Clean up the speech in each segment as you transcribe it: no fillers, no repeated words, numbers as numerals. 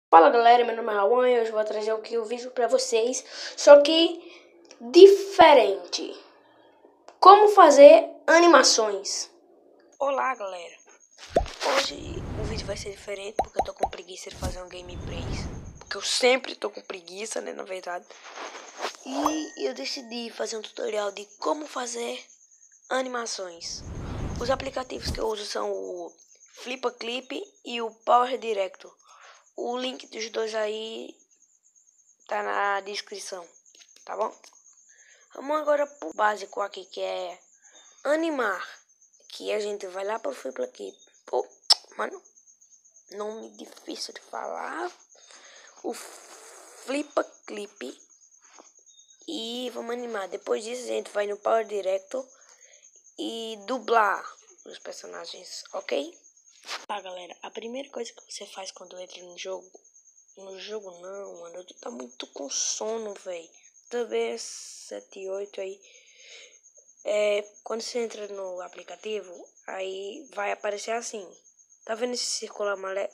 Fala galera, meu nome é Rawan e hoje eu vou trazer aqui o vídeo pra vocês, só que diferente. Como fazer animações. Olá galera, hoje o vídeo vai ser diferente porque eu tô com preguiça de fazer um gameplay. Porque eu sempre tô com preguiça, né, na verdade. E eu decidi fazer um tutorial de como fazer animações. Os aplicativos que eu uso são o FlipaClip e o Power Director. O link dos dois aí tá na descrição, tá bom? Vamos agora pro básico aqui, que é animar. Que a gente vai lá pro FlipaClip. Pô, mano, nome difícil de falar. O FlipaClip. E vamos animar. Depois disso a gente vai no Power Director e dublar os personagens, ok? Tá, galera, a primeira coisa que você faz quando entra no jogo... No jogo não, mano, tu tá muito com sono, velho. Também 7, 8 aí. Quando você entra no aplicativo, aí vai aparecer assim. Tá vendo esse círculo amarelo?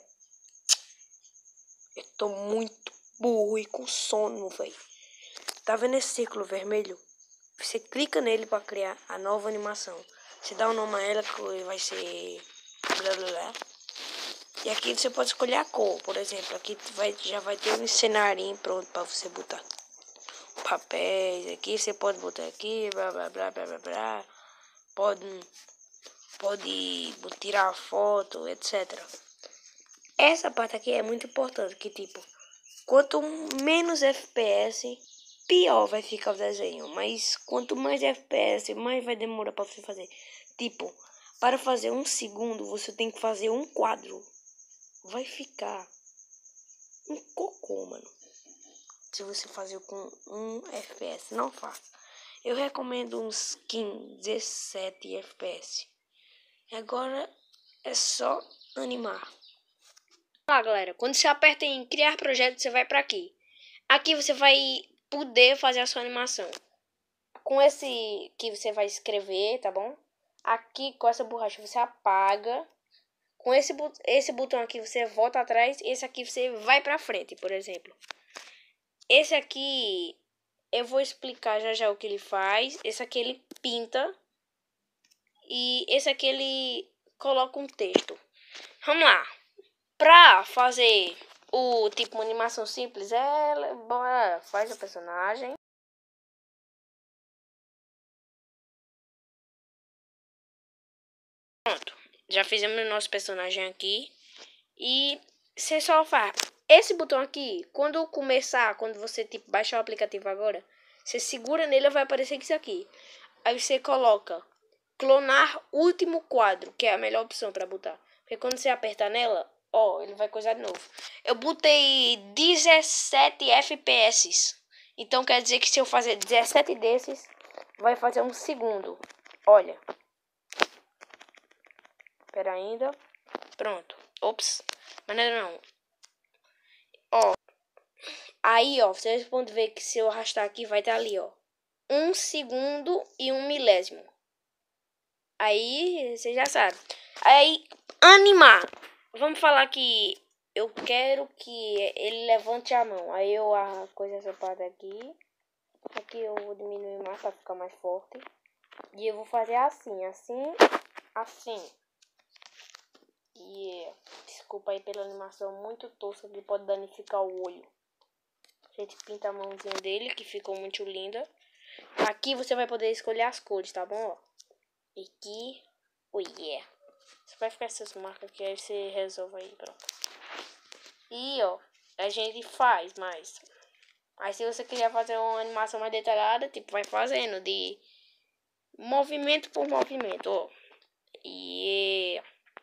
Eu tô muito burro e com sono, velho. Tá vendo esse círculo vermelho? Você clica nele pra criar a nova animação. Você dá o nome a ela que vai ser... blá blá blá. E aqui você pode escolher a cor, por exemplo. Aqui já vai ter um cenarinho pronto para você botar papéis. Aqui você pode botar aqui, blá blá blá blá blá blá. Pode tirar foto, etc. Essa parte aqui é muito importante, que tipo, quanto menos FPS, pior vai ficar o desenho. Mas quanto mais FPS, mais vai demorar para você fazer. Tipo, para fazer 1 segundo, você tem que fazer um quadro. Vai ficar um cocô, mano. Se você fazer com 1 FPS, não faça. Eu recomendo uns 15, 17 FPS. Agora é só animar. Lá, galera, quando você aperta em criar projeto, você vai pra aqui. Aqui você vai poder fazer a sua animação. Com esse que você vai escrever, tá bom? Aqui com essa borracha você apaga. Com esse botão aqui você volta atrás. Esse aqui você vai pra frente, por exemplo. Esse aqui eu vou explicar já já o que ele faz. Esse aqui ele pinta. E esse aqui ele coloca um texto. Vamos lá. Pra fazer o tipo uma animação simples, faz o personagem. Pronto. Já fizemos o nosso personagem aqui. E você só faz esse botão aqui. Quando você tipo baixar o aplicativo agora, você segura nele e vai aparecer isso aqui. Aí você coloca clonar último quadro, que é a melhor opção para botar. Porque quando você apertar nela, ó, ele vai coisar de novo. Eu botei 17 FPS. Então quer dizer que se eu fazer 17 desses, vai fazer 1 segundo. Olha. Espera ainda. Pronto. Ops. Mas não. Ó. Aí, ó. Vocês podem ver que se eu arrastar aqui, vai estar ali, ó. 1 segundo e 1 milésimo. Aí, você já sabe. Aí, animar. Vamos falar que eu quero que ele levante a mão. Aí eu coisa essa parte aqui. Aqui eu vou diminuir mais para ficar mais forte. E eu vou fazer assim. E desculpa aí pela animação muito tosca que pode danificar o olho. A gente pinta a mãozinha dele, que ficou muito linda. Aqui você vai poder escolher as cores, tá bom? Ó. Aqui, oh yeah. Você vai ficar essas marcas aqui, aí você resolve aí, pronto. E ó, a gente faz mais. Aí se você quiser fazer uma animação mais detalhada, tipo, vai fazendo de movimento por movimento, ó. E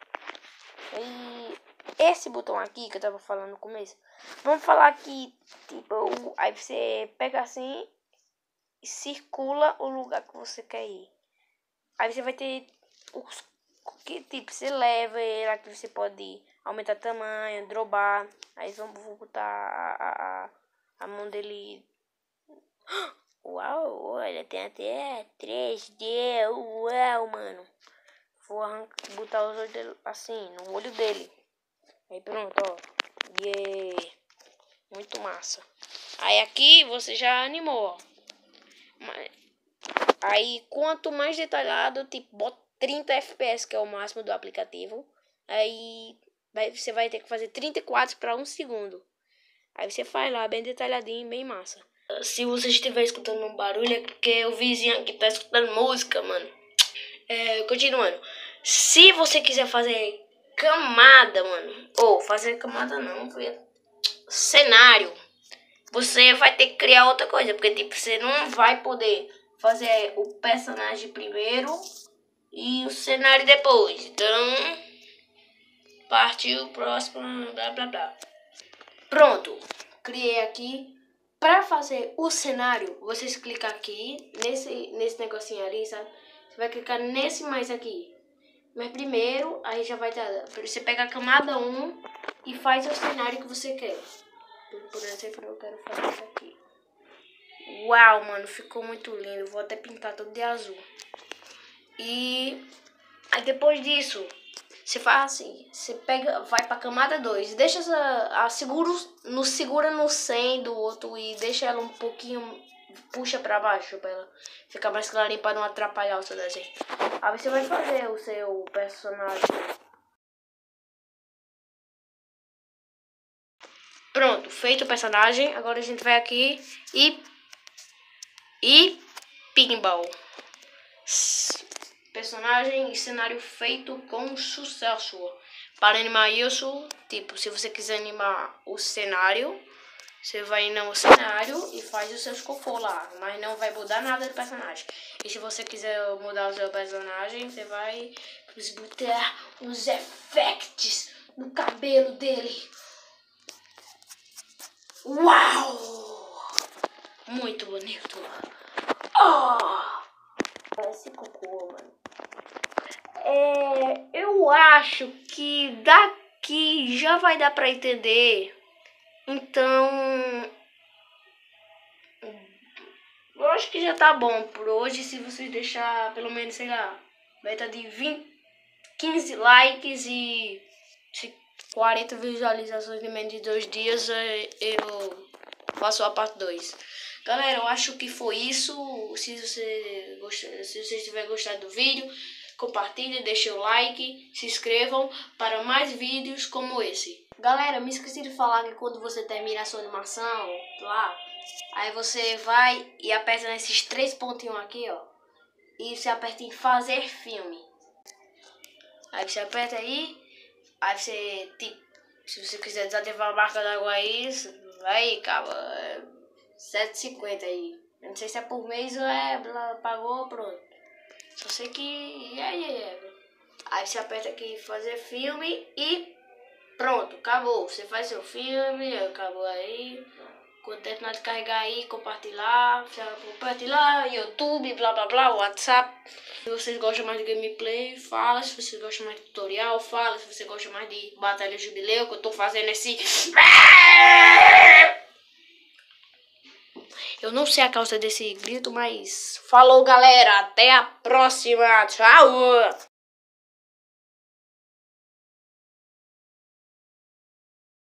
esse botão aqui que eu tava falando no começo, vamos falar que, tipo, aí você pega assim e circula o lugar que você quer ir. Aí você vai ter os que tipo, você leva ele aqui, você pode aumentar tamanho, dropar. Aí vou botar a mão dele. Uau, olha, tem até 3D. Uau, mano. Vou botar os olhos dele assim, no olho dele. Aí pronto, ó. Yeah. muito massa. Aí aqui você já animou, ó. Aí quanto mais detalhado, tipo, bota 30 FPS, que é o máximo do aplicativo. Aí você vai ter que fazer 34 para 1 segundo. Aí você faz lá bem detalhadinho, bem massa. Se você estiver escutando um barulho é porque o vizinho aqui tá escutando música, mano. Continuando. Se você quiser fazer camada, mano. Ou fazer camada não, cenário. Você vai ter que criar outra coisa. Porque tipo, você não vai poder fazer o personagem primeiro e o cenário depois. Então, partiu, próximo, blá blá blá. Pronto, criei aqui. Para fazer o cenário, vocês clicam aqui, nesse negocinho ali, sabe? Você vai clicar nesse mais aqui. Mas primeiro, aí já vai dar. Você pega a camada 1 e faz o cenário que você quer. Por exemplo, eu quero fazer isso aqui. Uau, mano, ficou muito lindo. Vou até pintar todo de azul. E aí depois disso, você faz assim, você pega, vai pra camada 2, deixa segura no 100 do outro e deixa ela um pouquinho, puxa pra baixo pra ela ficar mais clarinha pra não atrapalhar o seu desenho. Aí você vai fazer o seu personagem. Pronto, feito o personagem, agora a gente vai aqui e pinball. Personagem e cenário feito com sucesso. Para animar isso, tipo, se você quiser animar o cenário, você vai no cenário e faz os seus cocô lá, mas não vai mudar nada do personagem. E se você quiser mudar o seu personagem, você vai botar uns efeitos no cabelo dele. Uau! Muito bonito. Esse cocô, mano. Eu acho que daqui já vai dar pra entender. Então, eu acho que já tá bom por hoje. Se vocês deixar pelo menos, sei lá, meta de 15 likes e 40 visualizações em menos de 2 dias, eu faço a parte 2. Galera, eu acho que foi isso. Se você tiver gostado do vídeo, compartilhe, deixe o like, se inscrevam para mais vídeos como esse. Galera, me esqueci de falar que quando você termina a sua animação lá, aí você vai e aperta nesses 3 pontinhos aqui, ó. E você aperta em fazer filme. Aí você aperta aí você, tipo, se você quiser desativar a marca d'água aí, vai, acaba 7,50 aí. Eu não sei se é por mês ou pagou, pronto. Só sei que Aí você aperta aqui fazer filme e pronto, acabou. Você faz seu filme, acabou aí. Quando terminar de carregar aí, compartilhar, YouTube, blá blá blá, WhatsApp. Se vocês gostam mais de gameplay, fala. Se vocês gostam mais de tutorial, fala. Se você gosta mais de batalha jubileu, que eu tô fazendo esse... Eu não sei a causa desse grito, mas... Falou, galera. Até a próxima. Tchau.